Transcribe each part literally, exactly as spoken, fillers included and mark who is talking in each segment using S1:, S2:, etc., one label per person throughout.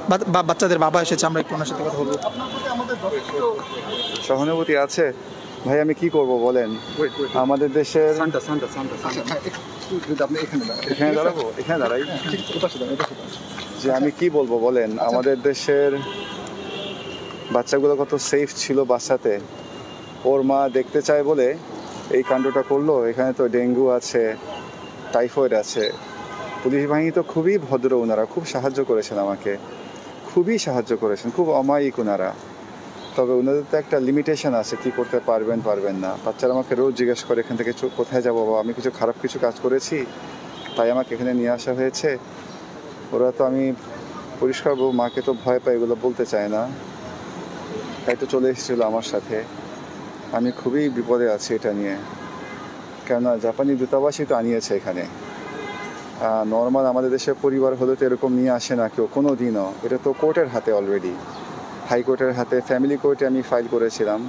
S1: বাচ্চাদের বাবা এসেছে, আমরা একটু ওনার সাথে কথা বলবো।
S2: সহানুভূতি আছে ভাই, আমি কি করব বলেন? আমাদের দেশের এখানে দাঁড়াবো, এখানে দাঁড়াই যে আমি কি বলবো বলেন? আমাদের দেশের বাচ্চাগুলো কত সেফ ছিল বাচ্চাতে, ওর মা দেখতে চায় বলে এই কাণ্ডটা করলো। এখানে তো ডেঙ্গু আছে, টাইফয়েড আছে। পুলিশ বাহিনী তো খুবই ভদ্র, ওনারা খুব সাহায্য করেছেন আমাকে, খুবই সাহায্য করেছেন, খুব অমায়িক ওনারা। তবে ওনাদের তো একটা লিমিটেশন আছে, কি করতে পারবেন পারবেন না। বাচ্চারা আমাকে রোজ জিজ্ঞেস করে এখান থেকে কোথায় যাবো বাবা, আমি কিছু খারাপ কিছু কাজ করেছি তাই আমাকে এখানে নিয়ে আসা হয়েছে। ওরা তো, আমি পরিষ্কার বলবো, মাকে তো ভয় পায়, এগুলো বলতে চায় না, তাই তো চলে এসেছিলো আমার সাথে। আমি খুবই বিপদে আছি এটা নিয়ে, কেননা জাপানি দূতাবাসই তো আনিয়েছে এখানে। নর্মাল আমাদের দেশের পরিবার হলে তো এরকম নিয়ে আসে না কেউ কোনো দিনও। এটা তো কোর্টের হাতে অলরেডি, হাইকোর্টের হাতে। ফ্যামিলি কোর্টে আমি ফাইল করেছিলাম,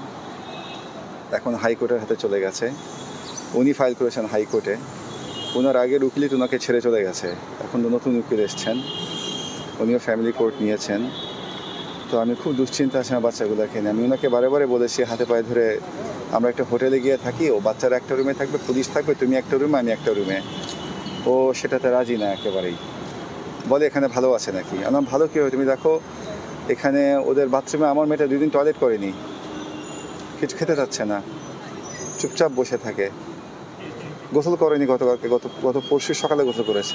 S2: এখন হাইকোর্টের হাতে চলে গেছে। উনি ফাইল করেছেন হাইকোর্টে, ওনার আগের উকিলই তো ওনাকে ছেড়ে চলে গেছে, এখন তো নতুন উকিল এসছেন, উনিও ফ্যামিলি কোর্ট নিয়েছেন। তো আমি খুব দুশ্চিন্তা আছে আমার বাচ্চাগুলোকে নিয়ে। আমি ওনাকে বারে বারে বলেছি হাতে পায়ে ধরে, আমরা একটা হোটেলে গিয়ে থাকি, ও বাচ্চারা একটা রুমে থাকবে, পুলিশ থাকবে, তুমি একটা রুমে আমি একটা রুমে। ও সেটাতে রাজি না একেবারেই, বলে এখানে ভালো আছে নাকি। আমার ভালো কী হয়, তুমি দেখো এখানে ওদের বাথরুমে আমার মেয়েটা দুই দিন টয়লেট করেনি, কিছু খেতে চাচ্ছে না, চুপচাপ বসে থাকে, গোসল করেনি গতকালকে, গত গত পরশু সকালে গোসল করেছে।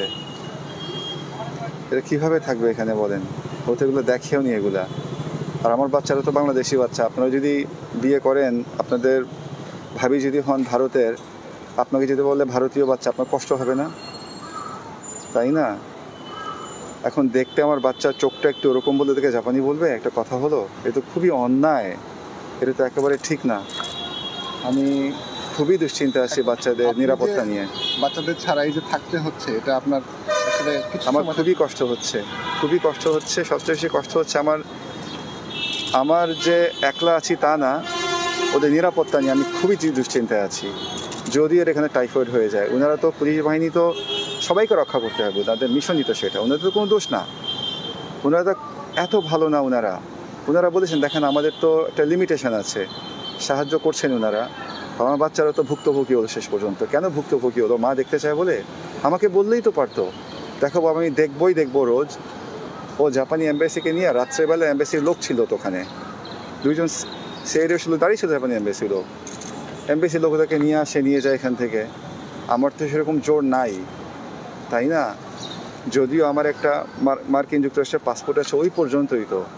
S2: এটা কীভাবে থাকবে এখানে বলেন? ও তো এগুলো দেখেও নি এগুলা। আর আমার বাচ্চারা তো বাংলাদেশি বাচ্চা। আপনারা যদি বিয়ে করেন, আপনাদের ভাবি যদি হন ভারতের, আপনাকে যদি বলে ভারতীয় বাচ্চা, আপনার কষ্ট হবে না? তাই না? এখন দেখতে আমার বাচ্চার চোখটা একটু ওরকম বলে দেখে জাপানি বলবে, একটা কথা হলো, এটা তো খুবই অন্যায়, এটা তো একেবারে ঠিক না। আমি খুবই দুশ্চিন্তা আছি বাচ্চাদের নিরাপত্তা নিয়ে।
S3: বাচ্চাদের ছাড়াই যে থাকতে হচ্ছে, এটা আপনার আসলে
S2: আমার খুবই কষ্ট হচ্ছে, খুবই কষ্ট হচ্ছে। সবচেয়ে বেশি কষ্ট হচ্ছে আমার আমার যে একলা আছি তা না, ওদের নিরাপত্তা নিয়ে আমি খুবই দুশ্চিন্তায় আছি। যদি এর এখানে টাইফয়েড হয়ে যায়, ওনারা তো, পুলিশ বাহিনী তো সবাইকে রক্ষা করতে হবে, তাদের মিশনই তো সেটা, ওনাদের তো কোনো দোষ না। ওনারা তো এত ভালো না, ওনারা ওনারা বলেছেন দেখেন আমাদের তো একটা লিমিটেশন আছে, সাহায্য করছেন ওনারা। আমার বাচ্চারা তো ভুক্তভোগী হলো শেষ পর্যন্ত। কেন ভুক্তভোগী হলো? মা দেখতে চায় বলে? আমাকে বললেই তো পারতো, দেখো বাবা আমি দেখবই দেখবো রোজ। ও জাপানি এম্বাসিকে নিয়ে, রাত্রেবেলা এম্বাসির লোক ছিল তো ওখানে, দুইজন সেরিও ছিল, দাঁড়িয়ে ছিল জাপানি এম্বাসির লোক। এম্বাসির লোক ওদেরকে নিয়ে আসে, নিয়ে যায় এখান থেকে। আমার তো সেরকম জোর নাই, তাই না? যদিও আমার একটা মার্কিন যুক্তরাষ্ট্রের পাসপোর্ট আছে, ওই পর্যন্তই তো।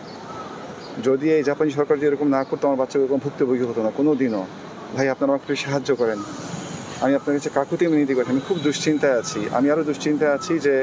S2: যদি এই জাপানি সরকার যদি এরকম না করতো, আমার বাচ্চা এরকম ভুক্তভোগী হতো না কোনো দিনও। ভাই আপনারা আমাকে একটু সাহায্য করেন, আমি আপনার কাছে কাকুতি মিনতি করি। আমি খুব দুশ্চিন্তায় আছি। আমি আরও দুশ্চিন্তায় আছি যে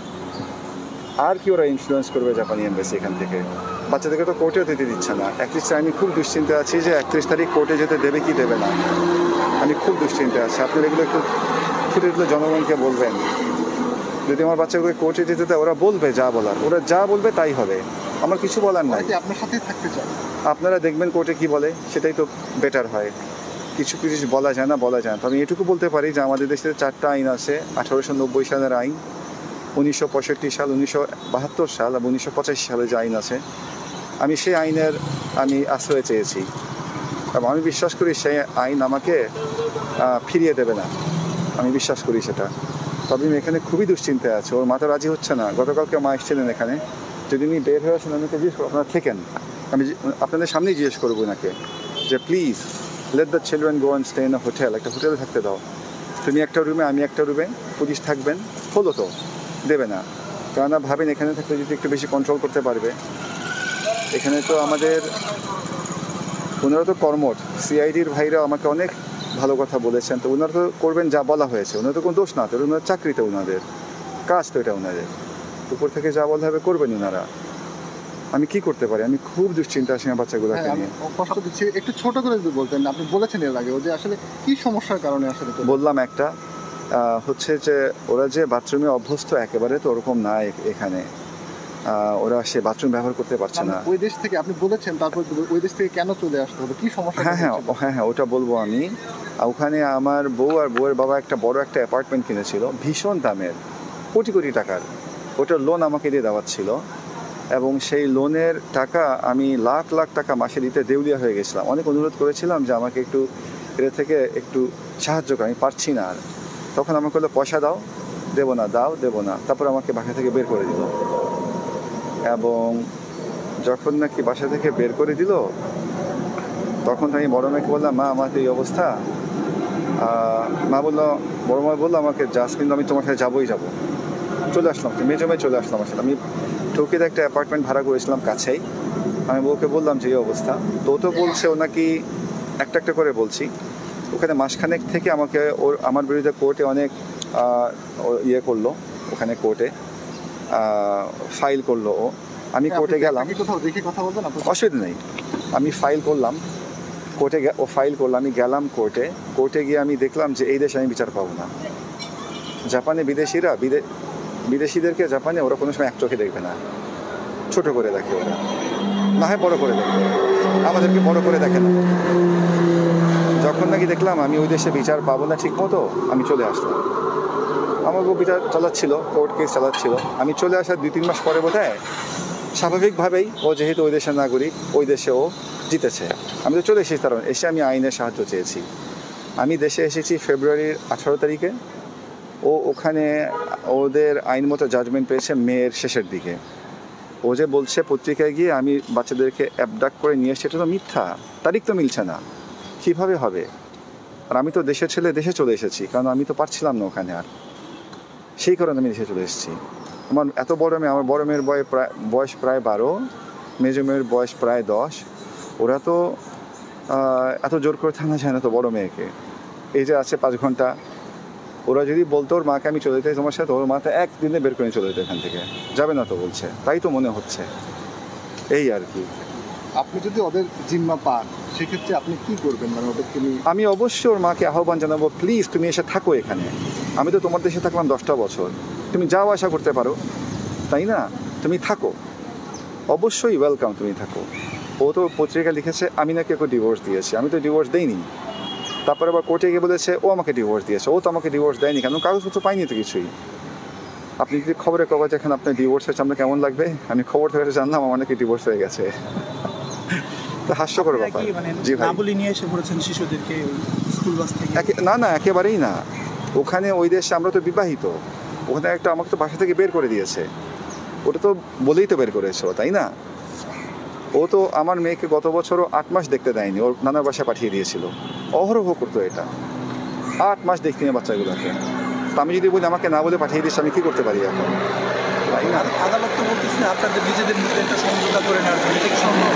S2: আর কি ওরা ইনফ্লুয়েন্স করবে জাপানি এম্বাসি এখান থেকে। বাচ্চাদেরকে তো কোর্টেও যেতে দিচ্ছে না। একত্রিশ আমি খুব দুশ্চিন্তায় আছি যে একত্রিশ তারিখ কোর্টে যেতে দেবে কি দেবে না, আমি খুব দুশ্চিন্তায় আছি। আপনারা এগুলো একটু ফুটে তুলে জনগণকে বলবেন, যদি আমার বাচ্চাগুলোকে কোর্টে যেতে দেয়, ওরা বলবে যা বলার, ওরা যা বলবে তাই হবে, আমার কিছু বলার নাই।
S3: আপনার সাথেই থাকতে চাই,
S2: আপনারা দেখবেন কোর্টে কি বলে, সেটাই তো বেটার হয়। কিছু কিছু বলা যায় না, বলা যায় না। তো আমি এটুকু বলতে পারি যে আমাদের দেশে চারটা আইন আছে। আঠারোশো নব্বই সালের আইন, উনিশশো পঁয়ষট্টি সাল, উনিশশো বাহাত্তর সাল এবং উনিশশো পঁচাশি সালে যে আইন আছে, আমি সেই আইনের আমি আশ্রয় চেয়েছি এবং আমি বিশ্বাস করি সেই আইন আমাকে ফিরিয়ে দেবে না, আমি বিশ্বাস করি সেটা। তবে আমি এখানে খুবই দুশ্চিন্তায় আছে, ওর মাথা রাজি হচ্ছে না। গতকালকে মা এসেছিলেন এখানে, যদি উনি বের হয়ে আসেন আমাকে জিজ্ঞেস করবো আপনারা থেকেন, আমি আপনাদের সামনেই জিজ্ঞেস করবো ওনাকে যে please let the children go and stay in a hotel, একটা হোটেলে থাকতে দাও, তুমি একটা রুমে আমি একটা রুমে, পুলিশ থাকবেন, হলো তো, দেবে না। কেননা ভাবেন এখানে থাকলে যদি একটু বেশি কন্ট্রোল করতে পারবে। এখানে তো আমাদের, ওনারা তো কর্মঠ, সিআইডির ভাইরা আমাকে অনেক ভালো কথা বলেছেন, তো ওনারা তো করবেন যা বলা হয়েছে, ওনারা তো কোনো দোষ না, তো ওনার চাকরিতে, ওনাদের কাজ তো এটা, ওনাদের উপর থেকে যা বলা হবে করবেন ওনারা। আমি কি করতে পারি? আমি খুব দুশ্চিন্তা আসি আমার বাচ্চাগুলোকে নিয়ে।
S3: কষ্ট দিচ্ছি, একটু ছোট করে যদি বলতেন। আপনি বলেছেন এর আগে যে আসলে কি সমস্যার কারণে আসলে
S2: বললাম, একটা হচ্ছে যে ওরা যে বাথরুমে অভ্যস্ত একেবারে তো ওরকম না এখানে, ওরা সে বাথরুম ব্যবহার করতে পারছে না।
S3: ওই দেশ থেকে আপনি বলেছেন, তারপর ওই দেশ থেকে কেন চলে আসতে হবে, কি সমস্যা?
S2: হ্যাঁ হ্যাঁ হ্যাঁ হ্যাঁ ওটা বলবো আমি। ওখানে আমার বউ আর বউয়ের বাবা একটা বড় একটা অ্যাপার্টমেন্ট কিনেছিল, ভীষণ দামের, কোটি কোটি টাকার। ওটার লোন আমাকে দিয়ে দেওয়াচ্ছিল। এবং সেই লোনের টাকা আমি লাখ লাখ টাকা মাসে দিতে দেউলিয়া হয়ে গেছিলাম। অনেক অনুরোধ করেছিলাম যে আমাকে একটু এর থেকে একটু সাহায্য করে, আমি পারছি না আর। তখন আমাকে বললো পয়সা দাও, দেবো না, দাও, দেবো না। তারপর আমাকে বাসা থেকে বের করে দিল। এবং যখন নাকি বাসা থেকে বের করে দিল, তখন আমি বড় মেয়েকে বললাম, মা আমার তো এই অবস্থা। মা বললো, বড় মা বললো আমাকে, জাসমিন আমি তোমার সাথে যাবোই যাবো। চলে আসলাম, মেজো মেয়ে চলে আসলাম আসলে। আমি টুকিতে একটা অ্যাপার্টমেন্ট ভাড়া করেছিলাম কাছেই। আমি ওকে বললাম যে এই অবস্থা। তো ও তো বলছে, ও নাকি একটা একটা করে বলছি, ওখানে মাসখানেক থেকে আমাকে ওর আমার বিরুদ্ধে কোর্টে অনেক ইয়ে করলো, ওখানে কোর্টে ফাইল করলো ও। আমি কোর্টে গেলাম,
S3: কোথাও দেখে কথা বলবেন,
S2: অসুবিধা নেই। আমি ফাইল করলাম কোর্টে, ও ফাইল করলাম, আমি গেলাম কোর্টে। কোর্টে গিয়ে আমি দেখলাম যে এই দেশে আমি বিচার পাবো না। জাপানে বিদেশিরা বিদে বিদেশিদেরকে জাপানে ওরা কোনো সময় এক চোখে দেখবে না, ছোট করে দেখে ওরা, না হয় বড় করে দেখবে, আমাদেরকে বড় করে দেখে না। যখন নাকি দেখলাম আমি ওই দেশে বিচার পাবো না ঠিক মতো, আমি চলে আসলাম। আমাকে বিচার চালাচ্ছিল, কোর্ট কেস চালাচ্ছিল। আমি চলে আসার দুই তিন মাস পরে বোধহয় স্বাভাবিকভাবেই ও যেহেতু ওই দেশের নাগরিক, ওই দেশে ও জিতেছে। আমি তো চলে এসেছি, কারণ এসে আমি আইনের সাহায্য চেয়েছি। আমি দেশে এসেছি ফেব্রুয়ারির আঠারো তারিখে। ও ওখানে ওদের আইন মতো জাজমেন্ট পেয়েছে মেয়ের শেষের দিকে। ও যে বলছে পত্রিকায় গিয়ে আমি বাচ্চাদেরকে অ্যাবডাক্ট করে নিয়ে এসেছি, এটা তো মিথ্যা, তারিখ তো মিলছে না, কীভাবে হবে? আর আমি তো দেশের ছেলে, দেশে চলে এসেছি, কারণ আমি তো পারছিলাম না ওখানে আর, সেই কারণে আমি দেশে চলে এসেছি। আমার এত বড় মেয়ে, আমার বড় মেয়ের বয়স প্রায় বয়স প্রায় বারো, মেজো মেয়ের বয়স প্রায় দশ। ওরা তো এত জোর করে থানা যায় না তো বড় মেয়েকে। এই যে আছে পাঁচ ঘন্টা, ওরা যদি বলতো ওর মাকে আমি চলে যেতে তোমার সাথে, ওর মাথা একদিনে বের করে চলে যেত এখান থেকে, যাবে না তো বলছে, তাই তো মনে হচ্ছে, এই আর কি।
S3: আপনি যদি ওদের জিম্মা পান, সেক্ষেত্রে আপনি কি করবেন? মানে ওদেরকে নিয়ে
S2: আমি অবশ্যই ওর মাকে আহ্বান জানাবো, প্লিজ তুমি এসে থাকো এখানে। আমি তো তোমার দেশে থাকলাম দশটা বছর, তুমি যাও আসা করতে পারো, তাই না? তুমি থাকো, অবশ্যই ওয়েলকাম, তুমি থাকো। ও তো পত্রিকা লিখেছে আমি নাকি ওকে ডিভোর্স দিয়েছি, আমি তো ডিভোর্স দেইনি। তারপরে আবার কোর্টে গিয়ে বলেছে ও আমাকে ডিভোর্স দিয়েছে। ও তো আমাকে ডিভোর্স দেয়নি, কেন? কাগজপত্র পাইনি তো কিছুই। আপনি যদি খবরের কাগজ এখন আপনার ডিভোর্স হয়েছে, আপনার কেমন লাগবে? আমি খবর থেকে জানলাম আমার নাকি ডিভোর্স হয়ে গেছে। তো হাস্যকর ব্যাপার। জি ভাই,
S1: নিয়ে এসে পড়েছেন শিশুদেরকে স্কুল বাস থেকে?
S2: না না, একেবারেই না। ওখানে ওই দেশে আমরা তো বিবাহিত, ওখানে একটা আমাকে তো বাসা থেকে বের করে দিয়েছে। ওটা তো বলেই তো বের করেছে, তাই না? ও তো আমার মেয়েকে গত বছরও আট মাস দেখতে দেয়নি, ওর নানার বাসায় পাঠিয়ে দিয়েছিল। অহরহ করতো এটা, আট মাস দেখতে নিয়ে বাচ্চাগুলোকে। তো আমি যদি বলি আমাকে না বলে পাঠিয়ে দিস, আমি কী করতে পারি এখন, তাই না?
S1: আদালত তো বলতেছে আপনাদের নিজেদের মধ্যে একটা সমঝোতা করে নেওয়ার জন্য, এটা কি সম্ভব?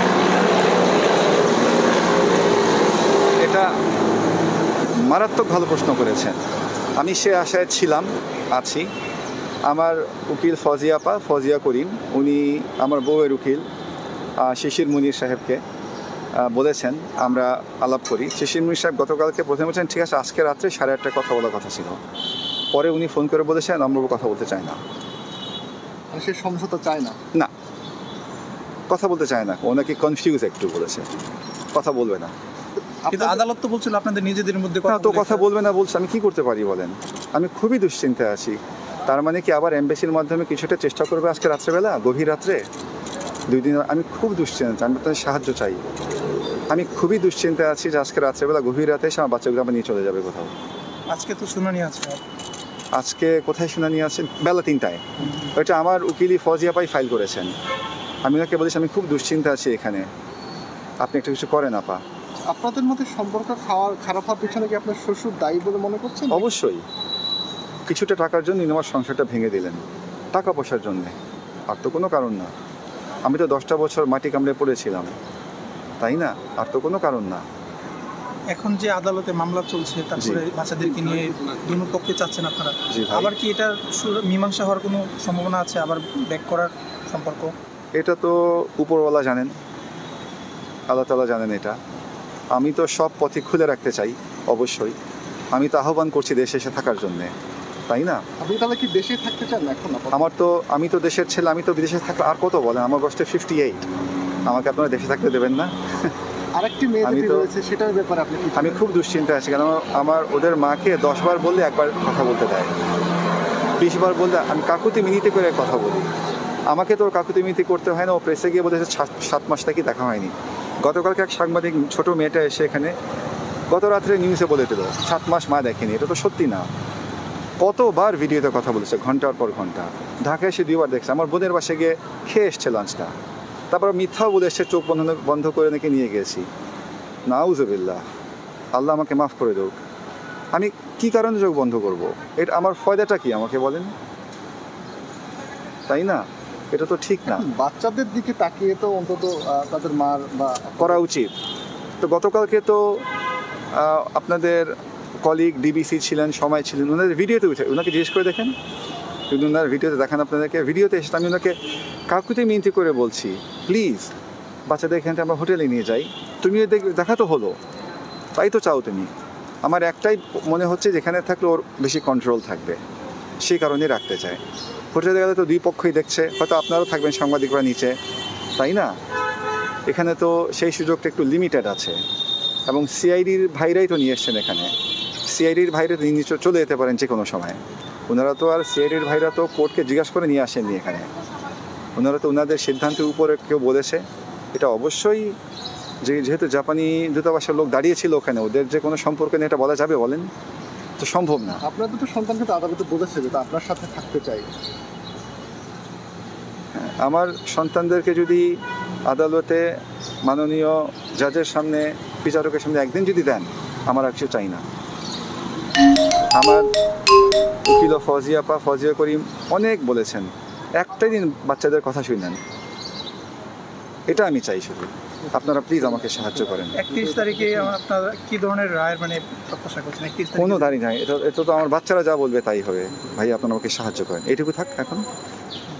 S2: এটা মারাত্মক ভালো প্রশ্ন করেছেন। আমি সে আশায় ছিলাম, আছি। আমার উকিল ফজিয়াপা, ফজিয়া করিম, উনি আমার বউয়ের উকিল শিশির মুনির সাহেবকে বলেছেন আমরা আলাপ করি। শিশির মুনির সাহেব গতকালকে প্রথমে বলছেন ঠিক আছে আজকে রাত্রে সাড়ে আটটায় কথা বলার কথা ছিল। পরে উনি ফোন করে বলেছেন আমরা কথা বলতে চাই না।
S3: সে সমঝোতা চায় না?
S2: না, কথা বলতে চায় না, ও নাকি কনফিউজ একটু বলেছে, কথা বলবে না।
S1: কিন্তু আদালত তো বলছিল আপনাদের নিজেদের মধ্যে
S2: না, তো কথা বলবে না বলছে, আমি কি করতে পারি বলেন? আমি খুবই দুশ্চিন্তায় আছি। তার মানে কি আবার এমবেসির মাধ্যমে কিছুটা চেষ্টা করবে আজকে রাত্রেবেলা, গভীর রাত্রে? দুই দিন আমি খুব দুশ্চিন্তা, আমি আপনাদের সাহায্য চাই। আমি খুবই দুশ্চিন্তায় আছি যে আজকে রাত্রেবেলা গভীর রাতে এসে আমার বাচ্চাগুলো আমার নিয়ে চলে যাবে কোথাও।
S1: আজকে তো শুনানি আছে,
S2: আজকে কোথায় শুনানি আছে? বেলা তিনটায়। ওইটা আমার উকিলি ফজিয়াপাই ফাইল করেছেন। আমি ওনাকে বলেছি আমি খুব দুশ্চিন্তা আছি এখানে, আপনি একটা কিছু করেন আপা।
S3: আপনাদের মধ্যে সম্পর্ক খাওয়ার খারাপ হওয়ার পিছনে কি আপনার শ্বশুর দায়ী বলে মনে করছেন?
S2: অবশ্যই, কিছুটা টাকার জন্য আমার সংসারটা ভেঙে দিলেন, টাকা পয়সার জন্যে, আর তো কোনো কারণ না। আমি তো দশটা বছর মাটি কামড়ে পড়েছিলাম, তাই না? আর তো কোনো কারণ না।
S1: এখন যে আদালতে মামলা চলছে, তারপরে বাচ্চাদেরকে নিয়ে দুই পক্ষে চাচ্ছেন আপনারা, আবার কি এটা মীমাংসা হওয়ার কোনো সম্ভাবনা আছে, আবার ব্যাক করার সম্পর্ক?
S2: এটা তো উপরওয়ালা জানেন, আল্লাহ তাআলা জানেন এটা। আমি তো সব পথে খুলে রাখতে চাই, অবশ্যই। আমি তো আহ্বান করছি দেশে এসে থাকার জন্যে, তাই না?
S3: আপনি তাহলে কি দেশে থাকতে চান এখন?
S2: আমার তো, আমি তো দেশের ছেলে, আমি তো বিদেশে থাকলে আর কত বলেন, আমার বয়সটা ফিফটি এইট, আমাকে আপনারা দেশে থাকতে দেবেন না?
S3: আরেকটি মেয়ে
S2: আমি তো
S3: রয়েছে, সেটার ব্যাপারে আপনি কি?
S2: আমি খুব দুশ্চিন্তায় আছি, কারণ আমার ওদের মাকে দশবার বললে একবার কথা বলতে দেয়, বিশবার বললে আমি কাকুতি মিনিটে করে কথা বলি। আমাকে তো কাকুতি মিতি করতে হয় না, ও প্রেসে গিয়ে বলেছে সাত সাত মাস থেকে দেখা হয়নি। গতকালকে এক সাংবাদিক ছোট মেয়েটা এসে এখানে গত রাত্রে নিউজে বলে দিল সাত মাস মা দেখেনি। এটা তো সত্যি না। কতবার ভিডিওতে কথা বলেছে, ঘন্টার পর ঘন্টা। ঢাকায় এসে দুইবার দেখছে, আমার বোনের বাসায় গিয়ে খেয়ে এসছে লাঞ্চটা, তারপর মিথ্যাও বলে এসছে চোখ বন্ধ বন্ধ করে নাকি নিয়ে গেছি। নাউজুবিল্লাহ, আল্লাহ আমাকে মাফ করে দেব। আমি কি কারণে চোখ বন্ধ করব? এটা আমার ফয়দাটা কি আমাকে বলেন, তাই না? এটা তো ঠিক না।
S3: বাচ্চাদের দিকে তাকিয়ে তো অন্তত আহ, তাদের মার বা
S2: করা উচিত। তো গতকালকে তো আহ, আপনাদের কলিগ ডিবিসি ছিলেন, সময় ছিলেন, ওনাদের ভিডিওতে উঠে ওনাকে জিজ্ঞেস করে দেখেন, যদি ওনার ভিডিওতে দেখান আপনাদেরকে। ভিডিওতে এসে আমি ওনাকে কাকুতি মিনতি করে বলছি, প্লিজ বাচ্চাদের এখান থেকে আমরা হোটেলে নিয়ে যাই, তুমিও দেখ দেখা তো হলো, তাই তো চাও তুমি। আমার একটাই মনে হচ্ছে যেখানে থাকলে ওর বেশি কন্ট্রোল থাকবে, সেই কারণে রাখতে চায়। হোটেলে গেলে তো দুই পক্ষই দেখছে, হয়তো আপনারাও থাকবেন সাংবাদিকরা নিচে, তাই না? এখানে তো সেই সুযোগটা একটু লিমিটেড আছে। এবং সিআইডির ভাইরাই তো নিয়ে এসছেন এখানে, সিআইডির ভাইরা নিচে চলে যেতে পারেন যে কোনো সময়। ওনারা তো আর সিআইডির ভাইরা তো কোর্টকে জিজ্ঞাসা করে নিয়ে আসেননি এখানে, ওনারা তো ওনাদের সিদ্ধান্তের উপরে কেউ বলেছে। এটা অবশ্যই যে যেহেতু জাপানি দূতাবাসের লোক দাঁড়িয়েছিল ওখানে, ওদের যে কোনো সম্পর্ক নিয়ে এটা বলা যাবে বলেন? তো সম্ভব না।
S3: আপনার দুটো সন্তানকে তো আদালতে বলেছে যে তা আপনার সাথে থাকতে চাই।
S2: আমার সন্তানদেরকে যদি আদালতে মাননীয় জাজের সামনে, বিচারকের সামনে একদিন যদি দেন, আমার আর কিছু চাই না। আমার উকিল ফজিয়া পা ফজিয়া করিম অনেক বলেছেন, একটাই দিন বাচ্চাদের কথা শুনেন, এটা আমি চাই শুধু। আপনারা প্লিজ আমাকে সাহায্য করেন।
S1: একত্রিশ তারিখে আপনার কি ধরনের রায়ের মানে প্রত্যাশা করছেন? একত্রিশ
S2: কোনো দাঁড়িয়ে নাই, এটা এটা তো আমার বাচ্চারা যা বলবে তাই হবে। ভাই আপনারা আমাকে সাহায্য করেন, এইটুকু থাক এখন।